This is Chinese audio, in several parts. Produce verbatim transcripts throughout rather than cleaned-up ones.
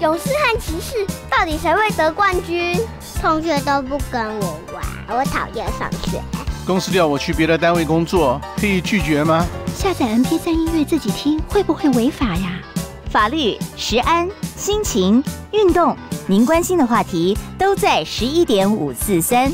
勇士和骑士到底谁会得冠军？同学都不跟我玩，我讨厌上学。 公司调我去别的单位工作，可以拒绝吗？ 下载 M P 三 音乐自己听会不会违法呀？ 法律、食安、心情、运动，您关心的话题都在十一点五四三。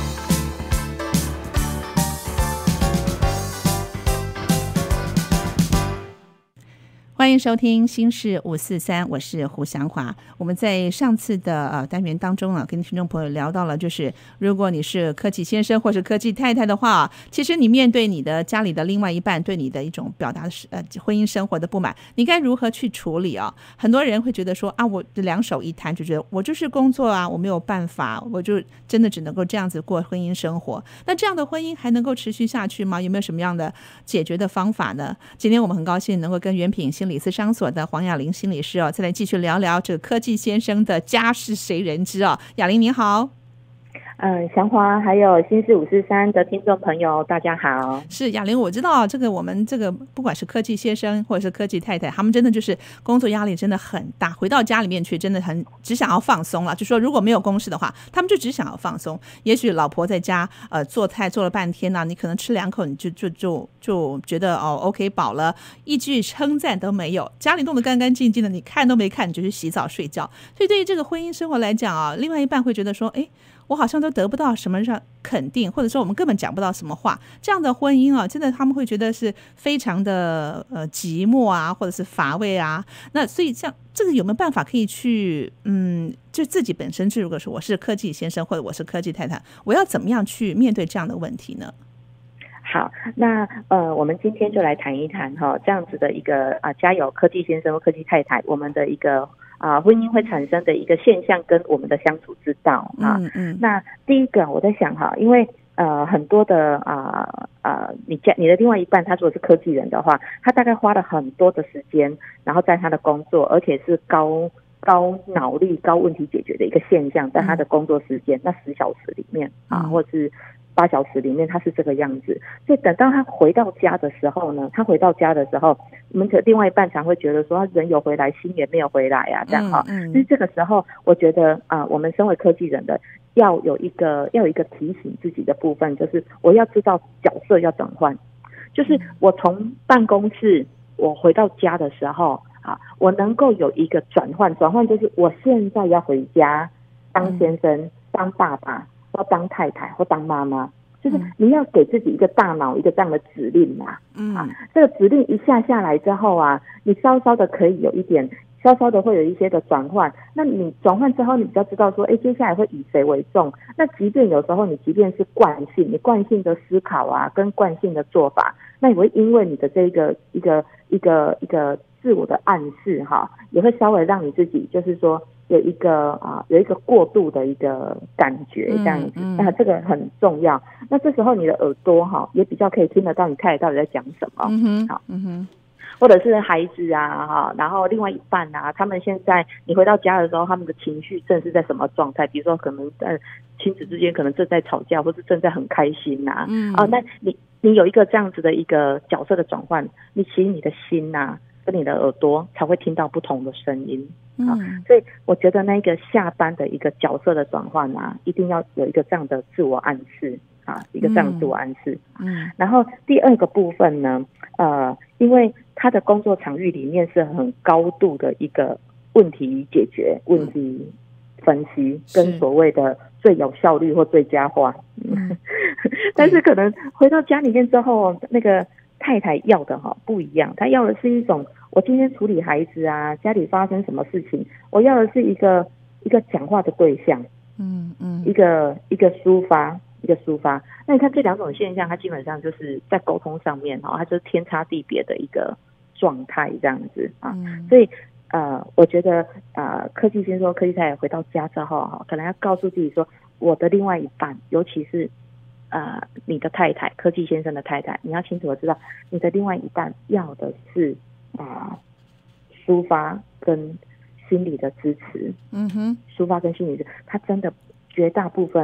欢迎收听新视五四三，我是胡祥华。我们在上次的呃单元当中啊，跟听众朋友聊到了，就是如果你是科技先生或是科技太太的话，其实你面对你的家里的另外一半对你的一种表达呃婚姻生活的不满，你该如何去处理啊？很多人会觉得说啊，我两手一摊，就觉得我就是工作啊，我没有办法，我就真的只能够这样子过婚姻生活。那这样的婚姻还能够持续下去吗？有没有什么样的解决的方法呢？今天我们很高兴能够跟原品心理咨商所的黄雅玲心理师哦，再来继续聊聊这个科技先生的家事谁人知哦。雅玲你好。 嗯，祥华还有新视五四三的听众朋友大家好。 是雅玲，我知道这个我们这个不管是科技先生或者是科技太太，他们真的就是工作压力真的很大，回到家里面去真的很只想要放松了，就说如果没有公事的话，他们就只想要放松。也许老婆在家呃做菜做了半天呢、啊，你可能吃两口你就就就就觉得哦 OK 饱了，一句称赞都没有，家里弄得干干净净的，你看都没看你就去洗澡睡觉。所以对于这个婚姻生活来讲啊，另外一半会觉得说，哎，我好像都得不到什么上肯定，或者说我们根本讲不到什么话，这样的婚姻啊，真的他们会觉得是非常的呃寂寞啊，或者是乏味啊。那所以像这个有没有办法可以去嗯，就自己本身，如果说我是科技先生或者我是科技太太，我要怎么样去面对这样的问题呢？ 好，那呃，我们今天就来谈一谈哈、哦，这样子的一个啊，家有科技先生或科技太太，我们的一个啊婚姻会产生的一个现象跟我们的相处之道啊。嗯嗯。那第一个我在想哈，因为呃很多的啊啊，你家你的另外一半他如果是科技人的话，他大概花了很多的时间，然后在他的工作，而且是高高脑力、高问题解决的一个现象，在他的工作时间那十小时里面啊，或是八小时里面，他是这个样子。所以等到他回到家的时候呢，他回到家的时候，我们的另外一半常会觉得说，他人有回来，心也没有回来啊，这样哈。嗯。所以这个时候，我觉得啊、呃，我们身为科技人的，要有一个要有一个提醒自己的部分，就是我要知道角色要转换，就是我从办公室我回到家的时候啊，我能够有一个转换，转换就是我现在要回家当先生、嗯、当爸爸。或当太太或当妈妈，就是你要给自己一个大脑一个这样的指令啊，嗯啊，这个指令一下下来之后啊，你稍稍的可以有一点，稍稍的会有一些的转换。那你转换之后，你比较知道说，哎，接下来会以谁为重？那即便有时候你即便是惯性，你惯性的思考啊，跟惯性的做法，那也会因为你的这个一个一个一个自我的暗示哈，也会稍微让你自己就是说。有一个啊，有一个过度的一个感觉这样子，嗯嗯、那这个很重要。那这时候你的耳朵哈，也比较可以听得到你太太到底在讲什么。嗯哼，好，嗯哼，或者是孩子啊哈，然后另外一半啊，他们现在你回到家的时候，他们的情绪正是在什么状态？比如说可能呃亲子之间可能正在吵架，或是正在很开心呐、啊。嗯啊，那你你有一个这样子的一个角色的转换，你其实你的心呐、啊。跟你的耳朵才会听到不同的声音啊、嗯，所以我觉得那个下班的一个角色的转换啊，一定要有一个这样的自我暗示啊，一个这样的自我暗示。嗯，然后第二个部分呢，呃，因为他的工作场域里面是很高度的一个问题解决、问题分析，跟所谓的最有效率或最佳化。嗯，但是可能回到家里面之后，那个太太要的哈不一样，她要的是一种。我今天处理孩子啊，家里发生什么事情，我要的是一个一个讲话的对象，嗯嗯，一个一个抒发，一个抒发。那你看这两种现象，它基本上就是在沟通上面哈，它就是天差地别的一个状态这样子啊。嗯、所以呃，我觉得呃，科技先说，科技太太回到家之后哈，可能要告诉自己说，我的另外一半，尤其是呃你的太太，科技先生的太太，你要清楚的知道，你的另外一半要的是。啊，抒发跟心理的支持，嗯哼，抒发跟心理的，他真的绝大部分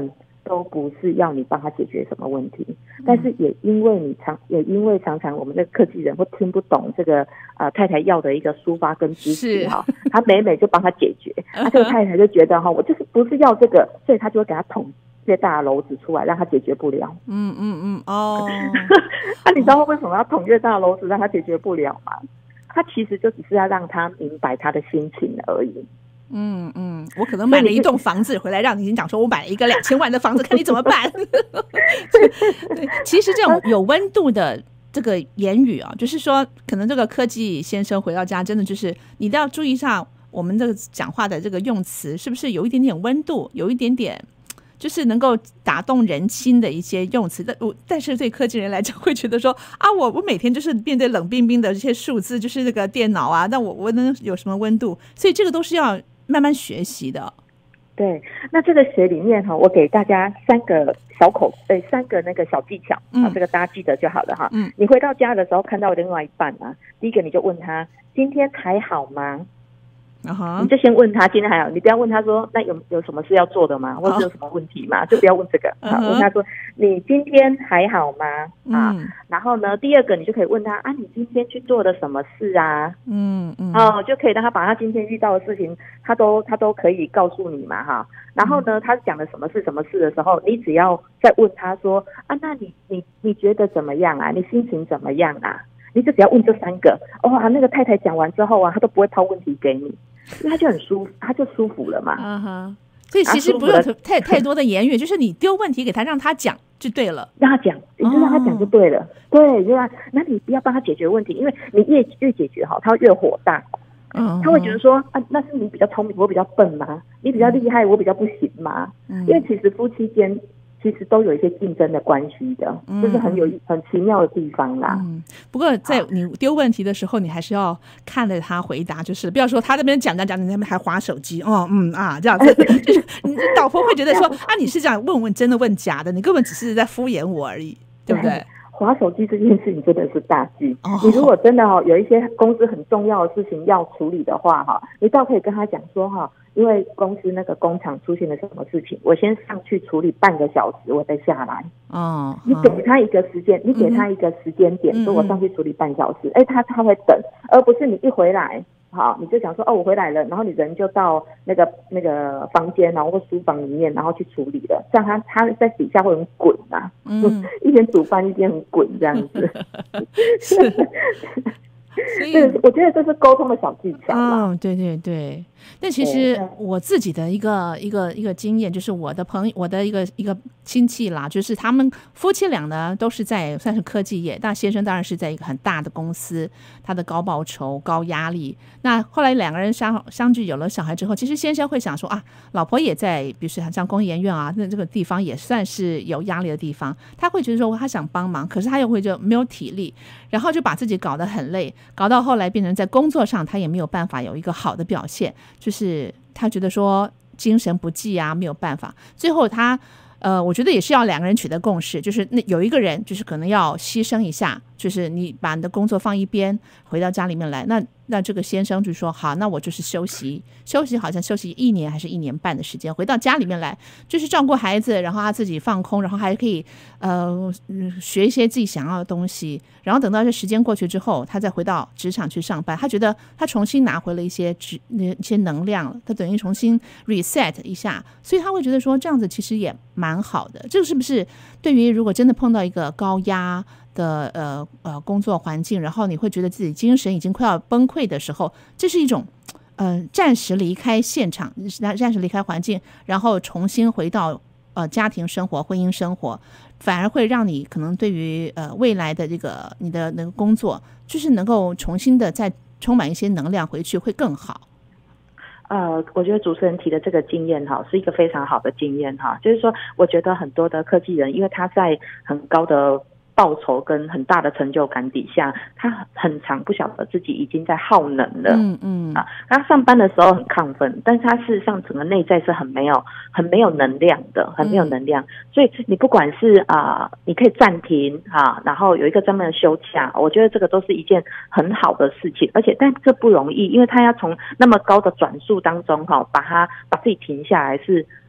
都不是要你帮他解决什么问题，但是也因为你常也因为常常我们的科技人会听不懂这个呃太太要的一个抒发跟支持哈，他每每就帮他解决，他、啊、这个太太就觉得哈，我就是不是要这个，所以他就会给他捅越大的篓子出来，让他解决不了。 嗯嗯嗯，哦， 那、啊、你知道为什么要捅越大的篓子让他解决不了吗？他其实就只是要让他明白他的心情而已。 嗯嗯，我可能买了一栋房子回来，让你讲说我买了一个两千万的房子，看你怎么办。对，其实这种有温度的这个言语啊，就是说，可能这个科技先生回到家，真的就是你都要注意一下我们这个讲话的这个用词，是不是有一点点温度，有一点点。就是能够打动人心的一些用词，但我但是对科技人来讲会觉得说啊，我我每天就是面对冷冰冰的这些数字，就是那个电脑啊，那我我能有什么温度？所以这个都是要慢慢学习的。 对，那这个学里面哈，我给大家三个小口，对，三个那个小技巧，嗯，这个大家记得就好了哈。嗯，你回到家的时候看到另外一半啊，第一个你就问他今天还好吗？Uh-huh. 你就先问他今天还好，你不要问他说那有有什么事要做的吗，或者有什么问题吗？ Uh-huh. 就不要问这个。Uh-huh. 问他说你今天还好吗？啊、嗯，然后呢，第二个你就可以问他啊，你今天去做了什么事啊？嗯嗯，哦，就可以让他把他今天遇到的事情，他都他都可以告诉你嘛哈。然后呢，他讲了什么事什么事的时候，你只要再问他说啊，那你你你觉得怎么样啊？你心情怎么样啊？你就只要问这三个，哇、哦，那个太太讲完之后啊，他都不会抛问题给你。因为他就很舒服，他就舒服了嘛。嗯哼， 所以其实不用太太多的言语，就是你丢问题给他，让他讲就对了。 让他讲，你就让他讲就对了。哦、对，就让那你不要帮他解决问题，因为你越越解决好，他会越火大。嗯，他会觉得说啊，那是你比较聪明，我比较笨吗？你比较厉害，我比较不行吗？嗯，因为其实夫妻间。其实都有一些竞争的关系的，嗯、这是很有很奇妙的地方啦。 嗯，不过在你丢问题的时候，你还是要看着他回答，就是不要说他这边讲讲讲，你那边还滑手机，哦嗯啊这样子，就是你老婆会觉得说啊，你是这样问问真的问假的，你根本只是在敷衍我而已，对不对？ 滑手机这件事情真的是大忌。哦、你如果真的哈、哦、有一些公司很重要的事情要处理的话哈，你倒可以跟他讲说哈。因为公司那个工厂出现了什么事情，我先上去处理半个小时，我再下来。哦，你给他一个时间，你给他一个时间点，说、嗯、我上去处理半小时，哎、欸，他他会等，而不是你一回来，好，你就想说哦，我回来了，然后你人就到那个那个房间，然后或书房里面，然后去处理了，这样他他在底下会很滚啊，嗯，一边煮饭一边很滚这样子。是。所以我觉得这是沟通的小技巧。 哦，对对对。但其实我自己的一个一个一个经验，就是我的朋友，我的一个一个亲戚啦，就是他们夫妻俩呢都是在算是科技业，但先生当然是在一个很大的公司，他的高报酬、高压力。那后来两个人相相聚有了小孩之后，其实先生会想说啊，老婆也在，比如说像工研院啊，那这个地方也算是有压力的地方，他会觉得说他想帮忙，可是他又会就没有体力，然后就把自己搞得很累，搞到后来变成在工作上他也没有办法有一个好的表现。就是他觉得说精神不济啊，没有办法。最后他呃，我觉得也是要两个人取得共识，就是那有一个人就是可能要牺牲一下，就是你把你的工作放一边，回到家里面来。那那这个先生就说好，那我就是休息休息，好像休息一年还是一年半的时间，回到家里面来就是照顾孩子，然后他自己放空，然后还可以呃学一些自己想要的东西，然后等到这时间过去之后，他再回到职场去上班。他觉得他重新拿回了一些一些能量，他等于重新 reset 一下，所以他会觉得说这样子其实也蛮好的。这个是不是对于如果真的碰到一个高压的呃呃工作环境，然后你会觉得自己精神已经快要崩溃的时候，这是一种呃暂时离开现场，暂时离开环境，然后重新回到呃家庭生活、婚姻生活，反而会让你可能对于呃未来的这个你的那个工作，就是能够重新的再充满一些能量回去，会更好。 呃，我觉得主持人提的这个经验哈，是一个非常好的经验哈。就是说，我觉得很多的科技人，因为他在很高的报酬跟很大的成就感底下，他很常不晓得自己已经在耗能了。嗯嗯啊，他上班的时候很亢奋，但是他事实上整个内在是很没有、很没有能量的，很没有能量。嗯、所以你不管是啊、呃，你可以暂停啊，然后有一个专门的休假，我觉得这个都是一件很好的事情。而且，但这不容易，因为他要从那么高的转速当中哈、啊，把它把自己停下来是。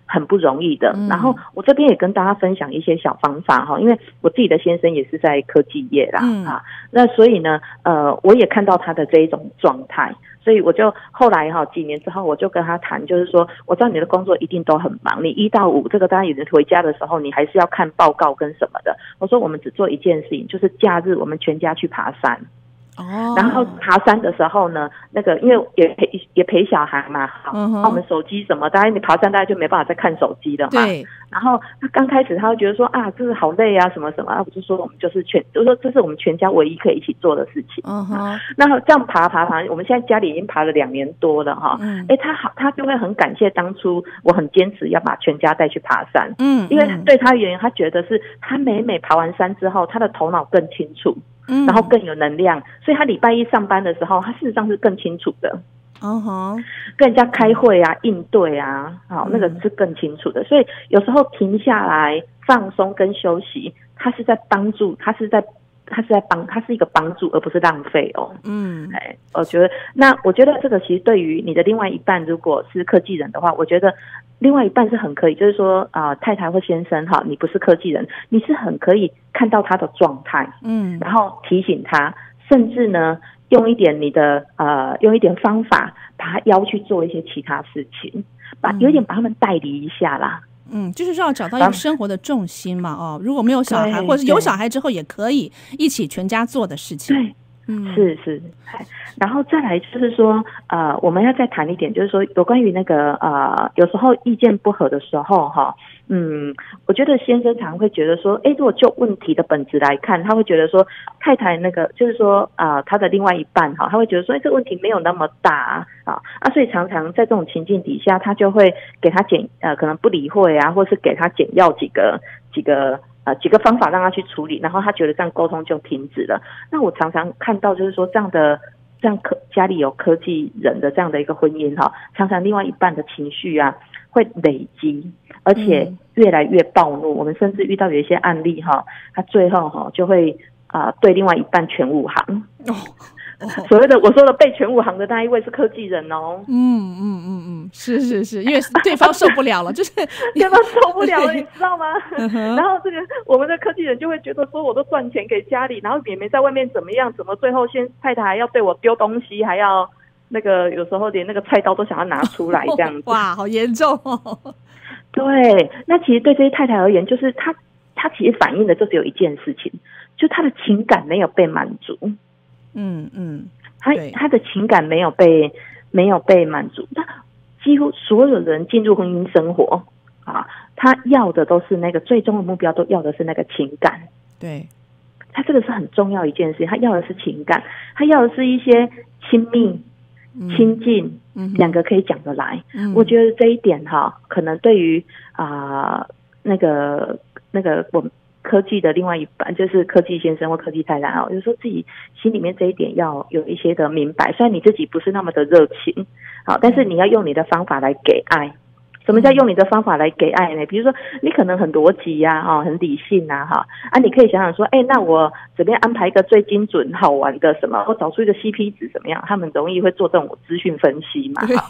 很不容易的。 嗯、 然后我这边也跟大家分享一些小方法哈，因为我自己的先生也是在科技业啦、嗯、啊，那所以呢，呃，我也看到他的这一种状态。所以我就后来哈几年之后，我就跟他谈，就是说，我知道你的工作一定都很忙，你一到五这个当然有人回家的时候，你还是要看报告跟什么的。我说我们只做一件事情，就是假日我们全家去爬山。哦，然后爬山的时候呢，那个因为也陪也陪小孩嘛，好，嗯、我们手机什么，当然你爬山大家就没办法再看手机了嘛。对。然后他刚开始他会觉得说啊，这是好累啊，什么什么，啊，我就说我们就是全，就是说这是我们全家唯一可以一起做的事情。嗯哼。那这样爬爬爬，我们现在家里已经爬了两年多了哈。嗯。哎，他好，他就会很感谢当初我很坚持要把全家带去爬山。嗯。因为对他而言，他觉得是他每每爬完山之后，他的头脑更清楚。嗯，然后更有能量，所以他礼拜一上班的时候，他事实上是更清楚的。哦吼，跟人家开会啊、应对啊，好，那个是更清楚的。所以有时候停下来放松跟休息，他是在帮助，他是在。它是在帮，它是一个帮助，而不是浪费哦。嗯，哎，我觉得，那我觉得这个其实对于你的另外一半，如果是科技人的话，我觉得另外一半是很可以，就是说啊、呃，太太或先生哈，你不是科技人，你是很可以看到他的状态，嗯，然后提醒他，甚至呢，用一点你的呃，用一点方法，把他邀去做一些其他事情，把有点把他们带离一下啦。 嗯，就是要找到一个生活的重心嘛，哦，如果没有小孩，或者是有小孩之后，也可以一起全家做的事情。对， 嗯，是是。然后再来就是说，呃，我们要再谈一点，就是说有关于那个呃，有时候意见不合的时候，哈，嗯，我觉得先生常会觉得说，哎，如果就问题的本质来看，他会觉得说，太太那个就是说，啊、呃，他的另外一半哈，他会觉得说，哎，这个问题没有那么大啊，啊，所以常常在这种情境底下，他就会给他减，呃，可能不理会啊，或是给他减药几个几个。呃，几个方法让他去处理，然后他觉得这样沟通就停止了。那我常常看到就是说这样的，这样科家里有科技人的这样的一个婚姻哈，常常另外一半的情绪啊会累积，而且越来越暴怒。嗯、我们甚至遇到有一些案例哈，他最后哈就会啊、呃、对另外一半全武行。哦所谓的我说的被全武行的那一位是科技人哦， 嗯嗯嗯嗯，是是是，因为对方受不了了，就是对方受不了了，你知道吗？然后这个我们的科技人就会觉得说，我都赚钱给家里，然后也没在外面怎么样，怎么最后先太太还要对我丢东西，还要那个有时候连那个菜刀都想要拿出来这样子， 哇，好严重哦。 对，那其实对这些太太而言，就是她她其实反映的就只有一件事情，就她的情感没有被满足。嗯嗯，他他的情感没有被没有被满足，那几乎所有人进入婚姻生活啊，他要的都是那个最终的目标，都要的是那个情感。 对， 他这个是很重要一件事情，他要的是情感，他要的是一些亲密、嗯、亲近，嗯、两个可以讲得来。嗯、我觉得这一点哈，可能对于啊、呃、那个那个我们。科技的另外一半就是科技先生或科技太太啊，有时候自己心里面这一点要有一些的明白，虽然你自己不是那么的热情，好，但是你要用你的方法来给爱。什么叫用你的方法来给爱呢？比如说你可能很逻辑呀、啊，很理性啊，哈啊，你可以想想说，哎，那我怎么样安排一个最精准好玩的什么，或找出一个 C P 值怎么样？他们容易会做这种资讯分析嘛，哈。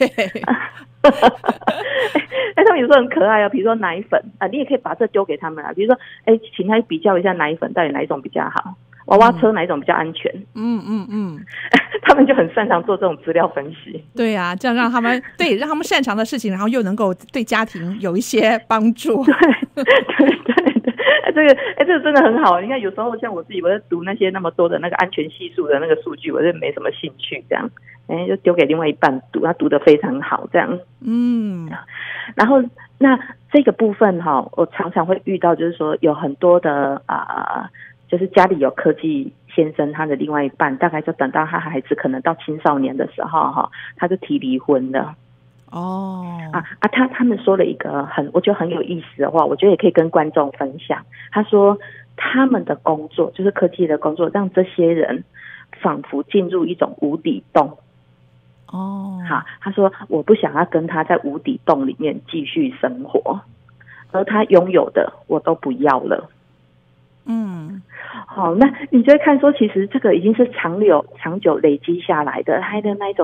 哎，他们有时候很可爱啊，比如说奶粉啊，你也可以把这丢给他们啊，比如说，哎，请他比较一下奶粉到底哪一种比较好。娃娃车哪一种比较安全？嗯嗯嗯，他们就很擅长做这种资料分析。 对啊，这样让他们对让他们擅长的事情，然后又能够对家庭有一些帮助。 对对对对，这个哎，这个真的很好。你看，有时候像我自己，我在读那些那么多的那个安全系数的那个数据，我就没什么兴趣，这样，哎，就丢给另外一半读，他读得非常好，这样。嗯，然后那这个部分哈、哦，我常常会遇到，就是说有很多的啊。呃就是家里有科技先生，他的另外一半大概就等到他孩子可能到青少年的时候哈，他就提离婚了。哦，啊啊，他他们说了一个很我觉得很有意思的话，我觉得也可以跟观众分享。他说他们的工作就是科技的工作，让这些人仿佛进入一种无底洞。哦，好，他说我不想要跟他在无底洞里面继续生活，而他拥有的我都不要了。嗯，好，那你就会看说，其实这个已经是长久、长久累积下来的，他的那一种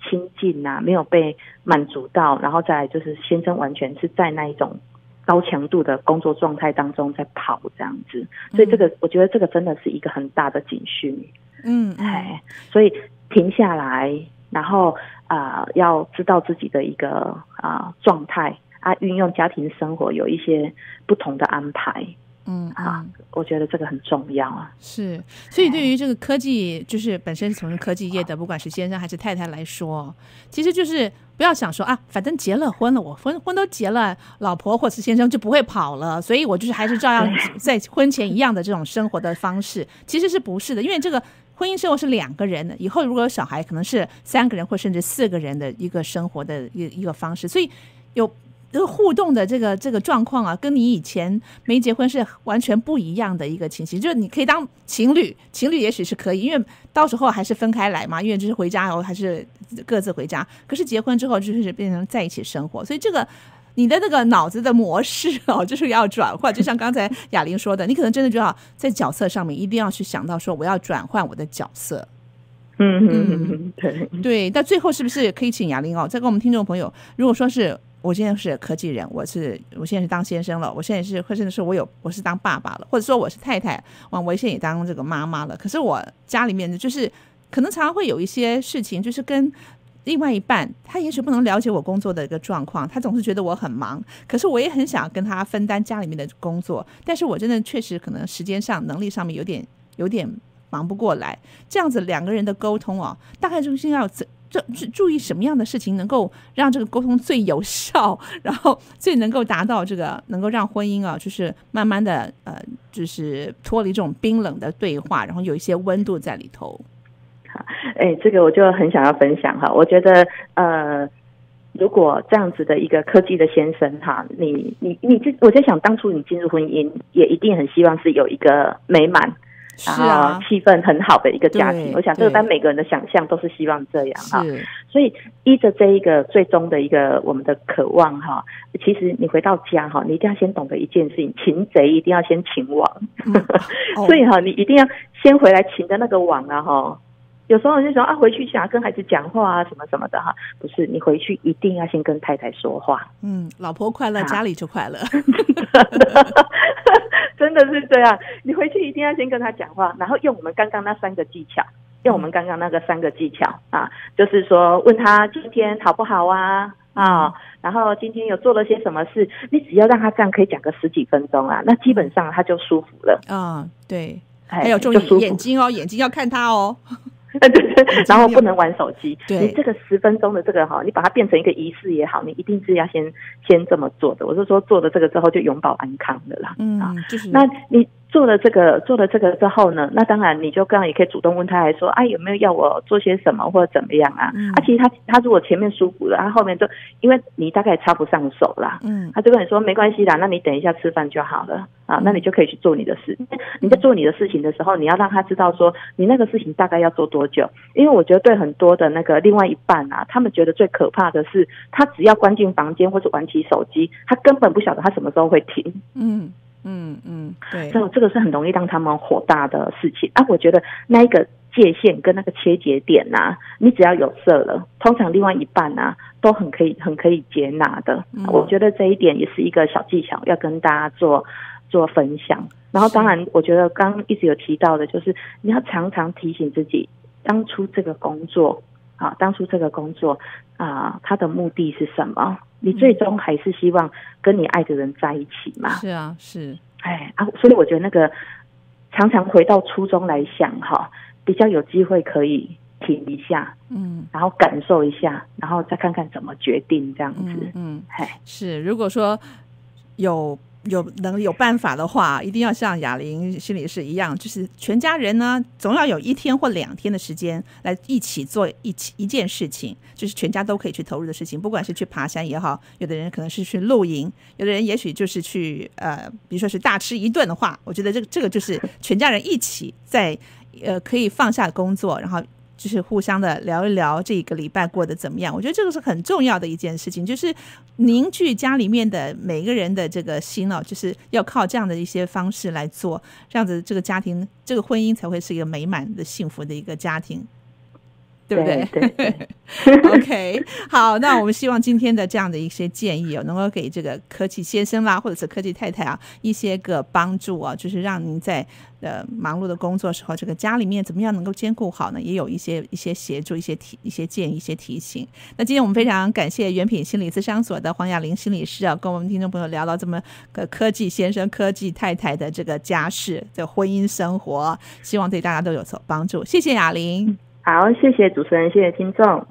亲近啊，没有被满足到，然后再来就是先生完全是在那一种高强度的工作状态当中在跑这样子，所以这个、嗯、我觉得这个真的是一个很大的警讯。 嗯， 哎，所以停下来，然后啊、呃，要知道自己的一个啊、呃、状态啊，运用家庭生活有一些不同的安排。嗯啊，我觉得这个很重要啊。 是，所以对于这个科技，就是本身从事科技业的，不管是先生还是太太来说，其实就是不要想说啊，反正结了婚了，我婚婚都结了，老婆或是先生就不会跑了，所以我就是还是照样在婚前一样的这种生活的方式，其实是不是的，因为这个婚姻生活是两个人的，以后如果有小孩，可能是三个人或甚至四个人的一个生活的一个一个方式，所以有。这个互动的这个这个状况啊，跟你以前没结婚是完全不一样的一个情形。就是你可以当情侣，情侣也许是可以，因为到时候还是分开来嘛，因为就是回家后还是各自回家。可是结婚之后就是变成在一起生活，所以这个你的那个脑子的模式哦，就是要转换。就像刚才雅玲说的，你可能真的就要在角色上面一定要去想到说，我要转换我的角色。 嗯嗯，对对。但最后是不是可以请雅玲哦，再跟我们听众朋友，如果说是。我现在是科技人，我是我现在是当先生了，我现在是或者是我有我是当爸爸了，或者说我是太太，我现在也当这个妈妈了。可是我家里面就是可能常常会有一些事情，就是跟另外一半，他也许不能了解我工作的一个状况，他总是觉得我很忙，可是我也很想跟他分担家里面的工作，但是我真的确实可能时间上能力上面有点有点忙不过来，这样子两个人的沟通哦，大概就是要注意什么样的事情能够让这个沟通最有效，然后最能够达到这个能够让婚姻啊，就是慢慢的呃，就是脱离这种冰冷的对话，然后有一些温度在里头。 好，哎，这个我就很想要分享哈。我觉得呃，如果这样子的一个科技的先生哈，你你你这，我在想当初你进入婚姻，也一定很希望是有一个美满。然后气氛很好的一个家庭，我想这个当每个人的想象都是希望这样哈。所以依着这一个最终的一个我们的渴望哈，其实你回到家哈，你一定要先懂得一件事情，擒贼一定要先擒王。嗯哦、所以哈，你一定要先回来擒的那个王啊哈。有时候你就说啊，回去想要跟孩子讲话啊，什么什么的哈，不是，你回去一定要先跟太太说话。嗯， 老婆快乐，家里就快乐。 真的是这样，你回去一定要先跟他讲话，然后用我们刚刚那三个技巧，用我们刚刚那个三个技巧啊，就是说问他今天好不好啊啊，然后今天有做了些什么事，你只要让他这样可以讲个十几分钟啊，那基本上他就舒服了。 啊，对，还有注意眼睛哦，眼睛要看他哦。 对对对，然后不能玩手机。你这个十分钟的这个哈，你把它变成一个仪式也好，你一定是要先先这么做的。我是说做了这个之后就永保安康的啦。嗯，啊，就是那你做了这个做了这个之后呢，那当然你就刚刚也可以主动问他来说，哎、啊，有没有要我做些什么或者怎么样啊？嗯、啊，其实他他如果前面舒服了，他后面就因为你大概插不上手啦，嗯，他就跟你说没关系啦，那你等一下吃饭就好了啊，那你就可以去做你的事。你在做你的事情的时候，你要让他知道说你那个事情大概要做多久，因为我觉得对很多的那个另外一半啊，他们觉得最可怕的是他只要关进房间或者玩起手机，他根本不晓得他什么时候会停。嗯。嗯嗯，对，这这个是很容易让他们火大的事情啊。我觉得那一个界限跟那个切节点啊，你只要有设了，通常另外一半啊都很可以很可以接纳的。嗯、我觉得这一点也是一个小技巧，要跟大家做做分享。然后当然，我觉得刚刚一直有提到的，就是你要常常提醒自己，当初这个工作啊，当初这个工作啊，它的目的是什么？你最终还是希望跟你爱的人在一起嘛？ 是啊，是。 哎啊，所以我觉得那个常常回到初衷来想哈，比较有机会可以停一下，嗯，然后感受一下，然后再看看怎么决定这样子。嗯， 嗯哎，是。如果说有。有能有办法的话，一定要像雅玲心理师一样，就是全家人呢，总要有一天或两天的时间来一起做一起一件事情，就是全家都可以去投入的事情。不管是去爬山也好，有的人可能是去露营，有的人也许就是去呃，比如说是大吃一顿的话，我觉得这个这个就是全家人一起在呃可以放下工作，然后。就是互相的聊一聊这个礼拜过得怎么样，我觉得这个是很重要的一件事情，就是凝聚家里面的每个人的这个心哦，就是要靠这样的一些方式来做，这样子这个家庭这个婚姻才会是一个美满的幸福的一个家庭。 对不对？ 对对对 OK， 好，那我们希望今天的这样的一些建议哦，能够给这个科技先生啦，或者是科技太太啊，一些个帮助啊，就是让您在呃忙碌的工作时候，这个家里面怎么样能够兼顾好呢？也有一些一些协助、一些提、一些建议、一些提醒。那今天我们非常感谢原品心理咨商所的黄雅玲心理师啊，跟我们听众朋友聊到这么个科技先生、科技太太的这个家事的婚姻生活，希望对大家都有所帮助。谢谢雅玲。 好，谢谢主持人，谢谢听众。